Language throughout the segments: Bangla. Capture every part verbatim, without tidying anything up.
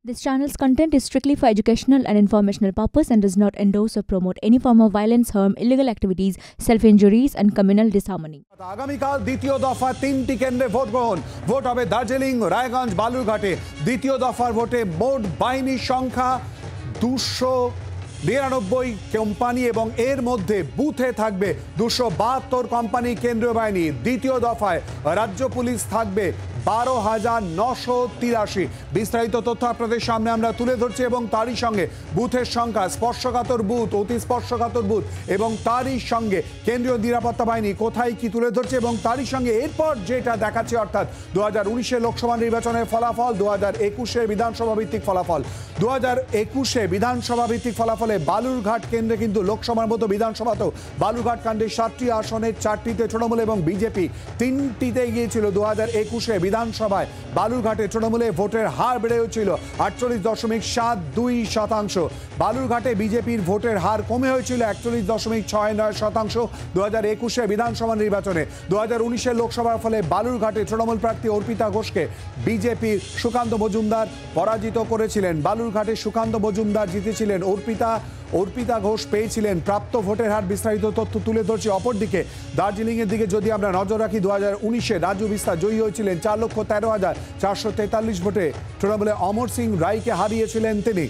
This channel's content is strictly for educational and informational purpose and does not endorse or promote any form of violence, harm, illegal activities, self-injuries and communal disharmony. আগামীকাল দ্বিতীয় দফা তিনটি কেন্দ্রে ভোট গ্রহণ। ভোট হবে দার্জিলিং, রায়গঞ্জ, বালুরঘাটে। দ্বিতীয় দফার ভোটে মোট বাহিনীর সংখ্যা দুশো নিরানব্বই কোম্পানি এবং এর মধ্যে বুথে থাকবে দুশো বাহাত্তর কোম্পানি কেন্দ্রীয় বাহিনী। দ্বিতীয় দফায় রাজ্য পুলিশ থাকবে বারো হাজার নশো তিরাশি। বিস্তারিত তথ্য আপনাদের সামনে আমরা তুলে ধরছি এবং তারই সঙ্গে বুথের সংখ্যা, স্পর্শকাতর বুথ, অতি স্পর্শকাতর বুথ এবং তারই সঙ্গে কেন্দ্রীয় নিরাপত্তা বাহিনী কোথায় কি তুলে ধরছে এবং তারই সঙ্গে এরপর যেটা দেখাচ্ছে অর্থাৎ দু হাজার উনিশের লোকসভা নির্বাচনের ফলাফল, দু হাজার একুশের বিধানসভা ভিত্তিক ফলাফল। দু হাজার একুশে বিধানসভা ভিত্তিক ফলাফলে বালুরঘাট কেন্দ্রে কিন্তু লোকসভার মতো বিধানসভাতেও বালুরঘাট কাণ্ডে সাতটি আসনের চারটিতে তৃণমূল এবং বিজেপি তিনটিতে গিয়েছিল। দু হাজার একুশে বিধানসভায় বালুরঘাটে তৃণমূলে ভোটের হার বেড়েছিল আটচল্লিশ দশমিক সাত দুই শতাংশ। বালুরঘাটে বিজেপির ভোটের হার কমে হয়েছিল একচল্লিশ দশমিক ছয় নয় শতাংশ দু হাজার একুশে বিধানসভা নির্বাচনে। দু হাজার উনিশের লোকসভার ফলে বালুরঘাটে তৃণমূল প্রার্থী অর্পিতা ঘোষকে বিজেপির সুকান্ত মজুমদার পরাজিত করেছিলেন। বালুরঘাটে সুকান্ত মজুমদার জিতেছিলেন, অর্পিতা অর্পিতা ঘোষ পেয়েছিলেন প্রাপ্ত ভোটের হার। বিস্তারিত তথ্য তুলে ধরছি। অপরদিকে দার্জিলিংয়ের দিকে যদি আমরা নজর রাখি, দু হাজার উনিশে রাজু বিস্তার জয়ী হয়েছিলেন চার লক্ষ তেরো হাজার চারশো তেতাল্লিশ ভোটে। তৃণমূলে অমর সিং রায়কে হারিয়েছিলেন তিনি,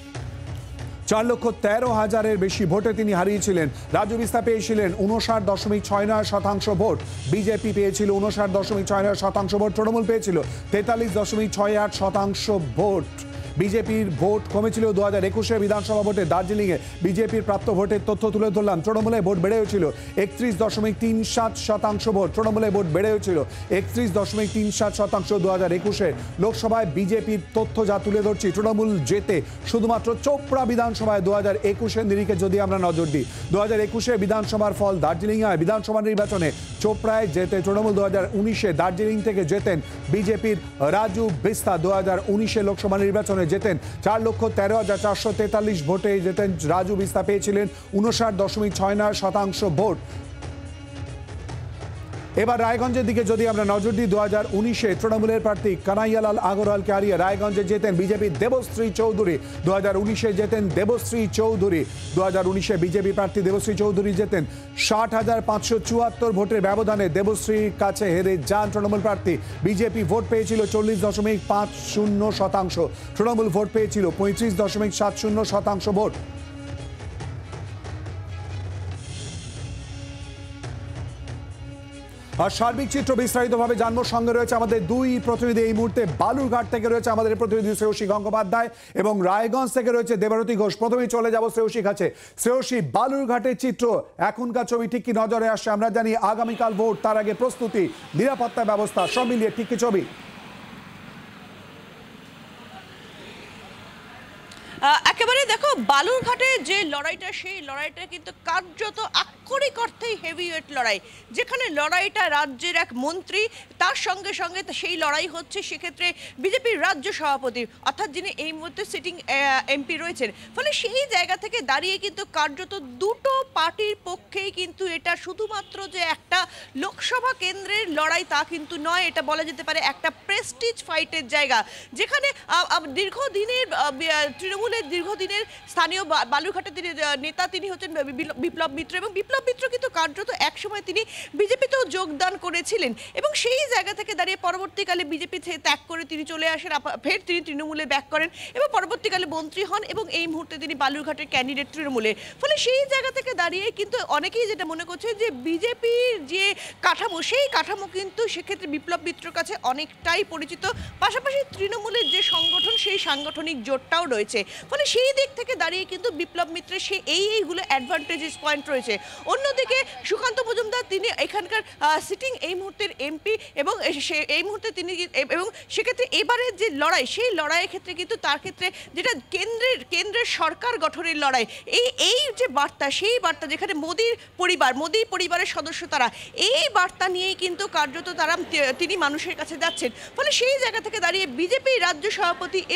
চার লক্ষ তেরো হাজারের বেশি ভোটে তিনি হারিয়েছিলেন। রাজু বিস্তা পেয়েছিলেন উনষাট দশমিক ছয় নয় শতাংশ ভোট, বিজেপি পেয়েছিল উনষাট দশমিক ছয় নয় শতাংশ ভোট, তৃণমূল পেয়েছিল তেতাল্লিশ দশমিক ছয় আট শতাংশ ভোট। বিজেপির ভোট কমেছিল দু হাজার একুশে বিধানসভা ভোটে। দার্জিলিংয়ে বিজেপির প্রাপ্ত ভোটের তথ্য তুলে ধরলাম। তৃণমূলে ভোট বেড়ে হয়েছিল একত্রিশ দশমিক তিন সাত শতাংশ ভোট, তৃণমূলে ভোট বেড়ে হয়েছিল একত্রিশ দশমিক তিন সাত শতাংশ দু হাজার একুশে লোকসভায় বিজেপির তথ্য যা তুলে ধরছি। তৃণমূল জেতে শুধুমাত্র চোপড়া বিধানসভায় দু হাজার একুশের নিরিখে যদি আমরা নজর দিই, দু হাজার একুশে বিধানসভার ফল দার্জিলিংয়ে বিধানসভা নির্বাচনে চোপড়ায় জেতে তৃণমূল। দু হাজার উনিশে দার্জিলিং থেকে জেতেন বিজেপির রাজু বিস্তা। দু হাজার উনিশে লোকসভা নির্বাচনে জেতেন চার লক্ষ তেরো হাজার চারশো তেতাল্লিশ ভোটে জেতেন রাজু বিস্তা, পেয়েছিলেন উনষাট দশমিক ছয় নয় শতাংশ ভোট। এবার রায়গঞ্জের দিকে যদি আমরা নজর দিই, দু হাজার উনিশে তৃণমূলের প্রার্থী কানাইয়ালাল আগরওয়ালকে হারিয়ে রায়গঞ্জে জেতেন বিজেপির দেবশ্রী চৌধুরী। দু হাজার উনিশে জেতেন দেবশ্রী চৌধুরী। দু হাজার উনিশে বিজেপি প্রার্থী দেবশ্রী চৌধুরী জেতেন ষাট হাজার পাঁচশো চুয়াত্তর ভোটের ব্যবধানে। দেবশ্রীর কাছে হেরে যান তৃণমূল প্রার্থী। বিজেপি ভোট পেয়েছিল চল্লিশ দশমিক পাঁচ শূন্য শতাংশ, তৃণমূল ভোট পেয়েছিল পঁয়ত্রিশ দশমিক সাত শূন্য শতাংশ ভোট। আর সার্বিক চিত্র বিস্তারিতভাবে জানবো। সঙ্গে রয়েছে আমাদের দুই প্রতিনিধি। এই মুহূর্তে বালুরঘাট থেকে রয়েছে আমাদের প্রতিনিধি শ্রেয়সী গঙ্গোপাধ্যায় এবং রায়গঞ্জ থেকে রয়েছে দেবারতী ঘোষ। প্রথমেই চলে যাব শ্রেয়সী কাছে। শ্রেয়সী, বালুরঘাটের চিত্র এখনকার ছবি ঠিক কি নজরে আসছে? আমরা জানি আগামীকাল ভোট, তার আগে প্রস্তুতি, নিরাপত্তা ব্যবস্থা সব মিলিয়ে ঠিক কি ছবি? একেবারে দেখো, বালুরঘাটে যে লড়াইটা, সেই লড়াইটা কিন্তু কার্যত আক্ষরিক অর্থেই হেভিওয়েট লড়াই, যেখানে লড়াইটা রাজ্যের এক মন্ত্রী, তার সঙ্গে সঙ্গে সেই লড়াই হচ্ছে সেক্ষেত্রে বিজেপির রাজ্য সভাপতি, অর্থাৎ যিনি এই মুহূর্তে সিটিং এমপি রয়েছেন। ফলে সেই জায়গা থেকে দাঁড়িয়ে কিন্তু কার্যত দুটো পার্টির পক্ষেই কিন্তু এটা শুধুমাত্র যে একটা লোকসভা কেন্দ্রের লড়াই তা কিন্তু নয়, এটা বলা যেতে পারে একটা প্রেস্টিজ ফাইটের জায়গা, যেখানে দীর্ঘদিনের তৃণমূল দীর্ঘদিনের স্থানীয় বালুরঘাটের নেতা তিনি হচ্ছেন বিপ্লব মিত্র, এবং বিপ্লব মিত্র কিন্তু কার্যত একসময় তিনি বিজেপিতেও যোগদান করেছিলেন এবং সেই জায়গা থেকে দাঁড়িয়ে পরবর্তীকালে বিজেপি ত্যাগ করে তিনি চলে আসেন, ফের তিনি তৃণমূলে ব্যাক করেন এবং পরবর্তীকালে মন্ত্রী হন এবং এই মুহূর্তে তিনি বালুরঘাটের ক্যান্ডিডেট তৃণমূলে। ফলে সেই জায়গা থেকে দাঁড়িয়ে কিন্তু অনেকেই যেটা মনে করছে যে বিজেপির যে কাঠামো, সেই কাঠামো কিন্তু সেক্ষেত্রে বিপ্লব মিত্রর কাছে অনেকটাই পরিচিত, পাশাপাশি তৃণমূলের যে সংগঠন, সেই সাংগঠনিক জোটটাও রয়েছে। ফলে সেই দিক থেকে দাঁড়িয়ে কিন্তু বিপ্লব মিত্রের সেই এই এইগুলো অ্যাডভান্টেজেস পয়েন্ট রয়েছে। অন্যদিকে সুকান্ত মজুমদার তিনি এখানকার সিটিং এই মুহূর্তের এমপি এবং সে এই মুহূর্তে তিনি এবং সেক্ষেত্রে এবারের যে লড়াই, সেই লড়াইয়ের ক্ষেত্রে কিন্তু তার ক্ষেত্রে যেটা কেন্দ্রের কেন্দ্রের সরকার গঠনের লড়াই, এই এই যে বার্তা, সেই বার্তা যেখানে মোদির পরিবার, মোদি পরিবারের সদস্য তারা, এই বার্তা নিয়েই কিন্তু কার্যত তারা তিনি মানুষের কাছে যাচ্ছেন। ফলে সেই জায়গা থেকে দাঁড়িয়ে বিজেপি রাজ্য সভাপতি এবং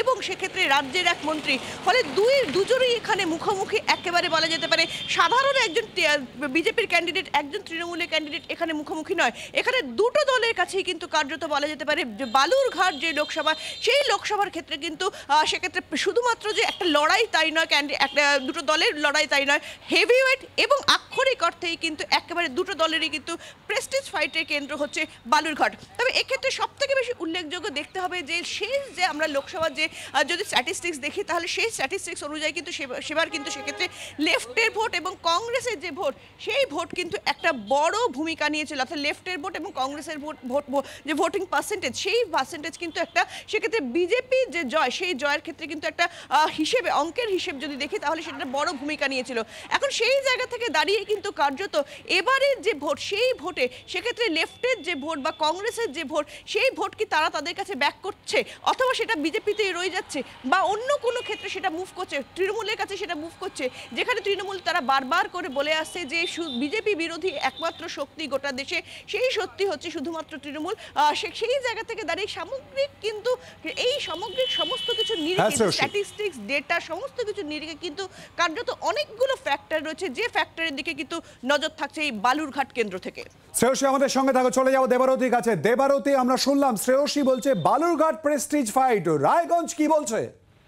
এবং সেক্ষেত্রে রাজ্যের এক মন্ত্রী, ফলে দুই দুজনই এখানে মুখোমুখি একেবারে বলা যেতে পারে। সাধারণ একজন বিজেপির ক্যান্ডিডেট, একজন তৃণমূলের ক্যান্ডিডেট এখানে মুখোমুখি নয়, এখানে দুটো দলের কাছেই কিন্তু কার্যত বলা যেতে পারে যে বালুরঘাট যে লোকসভা, সেই লোকসভার ক্ষেত্রে কিন্তু সেক্ষেত্রে শুধুমাত্র যে একটা লড়াই তাই নয়, একটা দুটো দলের লড়াই তাই নয়, হেভিওয়েট এবং আক্ষরিক অর্থেই কিন্তু একেবারে দুটো দলেরই কিন্তু প্রেস্টিজ ফাইটের কেন্দ্র হচ্ছে বালুরঘাট। তবে এক্ষেত্রে সব থেকে বেশি উল্লেখযোগ্য দেখতে হবে যে শেষ যে আমরা লোকসভার যে যদি স্ট্যাটিস্টিক্স দেখি, তাহলে সেই স্ট্যাটিস্টিক্স অনুযায়ী কিন্তু সেবার কিন্তু সেক্ষেত্রে লেফটের ভোট এবং কংগ্রেসের যে ভোট, সেই ভোট কিন্তু একটা বড় ভূমিকা নিয়েছিল। অর্থাৎ লেফটের ভোট এবং কংগ্রেসের ভোট ভোট যে ভোটিং পার্সেন্টেজ, সেই পার্সেন্টেজ কিন্তু একটা সেক্ষেত্রে বিজেপি যে জয়, সেই জয়ের ক্ষেত্রে কিন্তু একটা হিসেবে অঙ্কের হিসেব যদি দেখি তাহলে সেটা বড় ভূমিকা নিয়েছিল। এখন সেই জায়গা থেকে দাঁড়িয়ে কিন্তু কার্যত এবারের যে ভোট, সেই ভোটে সেক্ষেত্রে লেফটের যে ভোট বা কংগ্রেসের যে ভোট, সেই ভোট কি তারা তাদের কাছে ব্যাক করছে, অথবা সেটা বিজেপিতেই রয়ে যাচ্ছে, বা অন্য কোনো ক্ষেত্রে সেটা মুভ করছে, তৃণমূলের কাছে সেটা মুভ করছে, যেখানে তৃণমূল তারা বারবার করে বলে আসছে যে বিজেপি বিরোধী একমাত্র শক্তি গোটা দেশে, সেই সত্যি হচ্ছে শুধুমাত্র তৃণমূল। সেই জায়গা থেকে দাঁড়িয়ে সামগ্রিক কিন্তু এই সামগ্রিক সমস্ত কিছু নিরিখে, স্ট্যাটিস্টিক্স, ডেটা, সমস্ত কিছু নিরিখে কিন্তু কার্যত অনেকগুলো ফ্যাক্টর রয়েছে, যে ফ্যাক্টরের দিকে কিন্তু নজর থাকছে এই বালুরঘাট কেন্দ্র থেকে। শ্রেয়সী আমাদের সঙ্গে থাকো, চলে যাবো দেবারতীর কাছে। দেবারতী, আমরা শুনলাম শ্রেয়সী বলছে বালুরঘাট প্রেস্টিজ ফাইট, রায়গঞ্জ কি বলছে?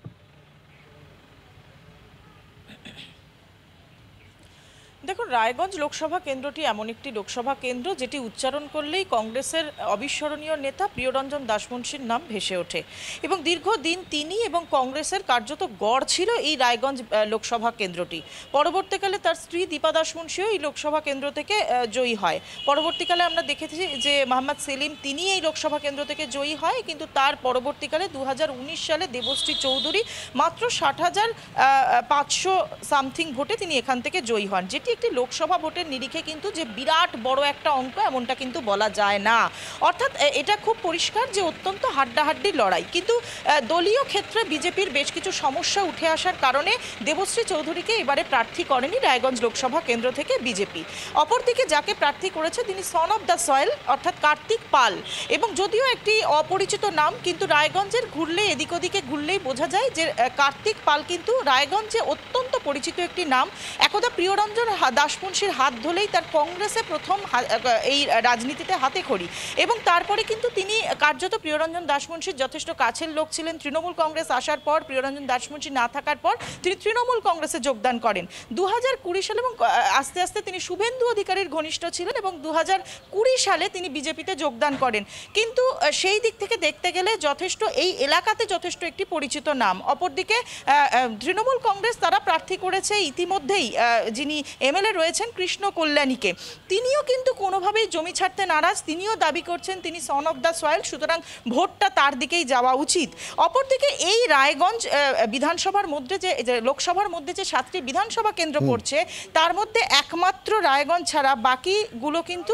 দেখুন, রায়গঞ্জ লোকসভা কেন্দ্রটি এমন একটি লোকসভা কেন্দ্র যেটি উচ্চারণ করলেই কংগ্রেসের অবিস্মরণীয় নেতা প্রিয়রঞ্জন দাসমুন্সির নাম ভেসে ওঠে, এবং দীর্ঘদিন তিনি এবং কংগ্রেসের কার্যত গড় ছিল এই রায়গঞ্জ লোকসভা কেন্দ্রটি। পরবর্তীকালে তার স্ত্রী দীপা দাসমুন্সিও এই লোকসভা কেন্দ্র থেকে জয়ী হয়। পরবর্তীকালে আমরা দেখেছি যে মোহাম্মদ সেলিম তিনি এই লোকসভা কেন্দ্র থেকে জয়ী হয়, কিন্তু তার পরবর্তীকালে দু হাজার উনিশ সালে দেবশ্রী চৌধুরী মাত্র ষাট হাজার পাঁচশো সামথিং ভোটে তিনি এখান থেকে জয়ী হন, যেটি একটি লোকসভা ভোটের নিরিখে কিন্তু যে বিরাট বড় একটা অঙ্ক এমনটা কিন্তু বলা যায় না। অর্থাৎ এটা খুব পরিষ্কার যে অত্যন্ত হাড্ডাহাড্ডি লড়াই, কিন্তু দলীয় ক্ষেত্রে বিজেপির বেশ কিছু সমস্যা উঠে আসার কারণে দেবশ্রী চৌধুরীকে এবারে প্রার্থী করেনি রায়গঞ্জ লোকসভা কেন্দ্র থেকে বিজেপি। অপরদিকে যাকে প্রার্থী করেছে তিনি সন অফ দ্য সয়েল অর্থাৎ কার্তিক পাল, এবং যদিও একটি অপরিচিত নাম, কিন্তু রায়গঞ্জের ঘুরলে এদিক ওদিকে ঘুরলেই বোঝা যায় যে কার্তিক পাল কিন্তু রায়গঞ্জে অত্যন্ত পরিচিত একটি নাম। একদা প্রিয়রঞ্জন দাসমুন্সির হাত ধরেই তার কংগ্রেসে প্রথম এই রাজনীতিতে হাতে খড়ি, এবং তারপরে কিন্তু তিনি কার্যত প্রিয়রঞ্জন দাসমুন্সির যথেষ্ট কাছের লোক ছিলেন। তৃণমূল কংগ্রেস আসার পর, প্রিয়রঞ্জন দাসমুন্সি না থাকার পর তিনি তৃণমূল কংগ্রেসে যোগদান করেন দু হাজার কুড়ি সালে, এবং আস্তে আস্তে তিনি শুভেন্দু অধিকারীর ঘনিষ্ঠ ছিলেন, এবং দু হাজার কুড়ি সালে তিনি বিজেপিতে যোগদান করেন। কিন্তু সেই দিক থেকে দেখতে গেলে যথেষ্ট এই এলাকাতে যথেষ্ট একটি পরিচিত নাম। অপরদিকে তৃণমূল কংগ্রেস তারা প্রার্থী করেছে ইতিমধ্যেই যিনি এমএলএ রয়েছেন কৃষ্ণ কল্যাণীকে, তিনিও কিন্তু কোনোভাবেই জমি ছাড়তে নারাজ, তিনিও দাবি করছেন তিনি সন অফ দ্য সয়েল, সুতরাং ভোটটা তার দিকেই যাওয়া উচিত। অপরদিকে এই রায়গঞ্জ বিধানসভার মধ্যে যে লোকসভার মধ্যে যে সাতটি বিধানসভা কেন্দ্র পড়ছে, তার মধ্যে একমাত্র রায়গঞ্জ ছাড়া বাকিগুলো কিন্তু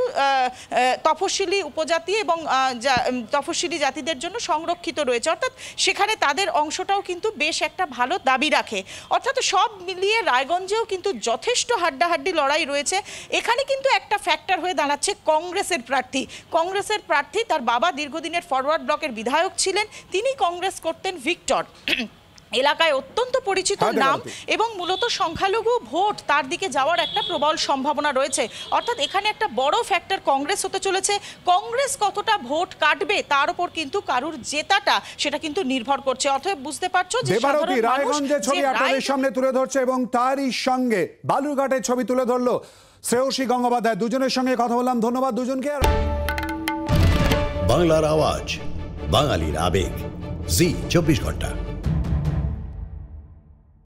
তফসিলি উপজাতি এবং তফসিলি জাতিদের জন্য সংরক্ষিত রয়েছে, অর্থাৎ সেখানে তাদের অংশটাও কিন্তু বেশ একটা ভালো দাবি রাখে। অর্থাৎ সব মিলিয়ে রায়গঞ্জেও কিন্তু যথেষ্ট হাড্ডাহাড্ডি লড়াই রয়েছে। এখানে কিন্তু একটা ফ্যাক্টর হয়ে দাঁড়াচ্ছে কংগ্রেসের প্রার্থী। কংগ্রেসের প্রার্থী তার বাবা দীর্ঘদিনের ফরওয়ার্ড ব্লকের বিধায়ক ছিলেন, তিনি কংগ্রেস করতেন ভিক্টর, এলাকায় অত্যন্ত পরিচিত নাম, এবং মূলত সংখ্যালঘু ভোট তার দিকে যাওয়ার একটা প্রবল সম্ভাবনা রয়েছে। অর্থাৎ এখানে একটা বড় ফ্যাক্টর কংগ্রেস হতে চলেছে। কংগ্রেস কতটা ভোট কাটবে তার উপর কিন্তু কারুর জেতাটা সেটা কিন্তু নির্ভর করছে। অতএব বুঝতে পারছো যে রায়গঞ্জের ছবি আপনাদের সামনে তুলে ধরছে, এবং তারই সঙ্গে বালুরঘাটের ছবি তুলে ধরলো শ্রেয়সী গঙ্গোপাধ্যায়। দুজনের সঙ্গে কথা বললাম, ধন্যবাদ দুজনকে। বাংলার আওয়াজ, বাঙালির আবেগ, জি চব্বিশ ঘন্টা।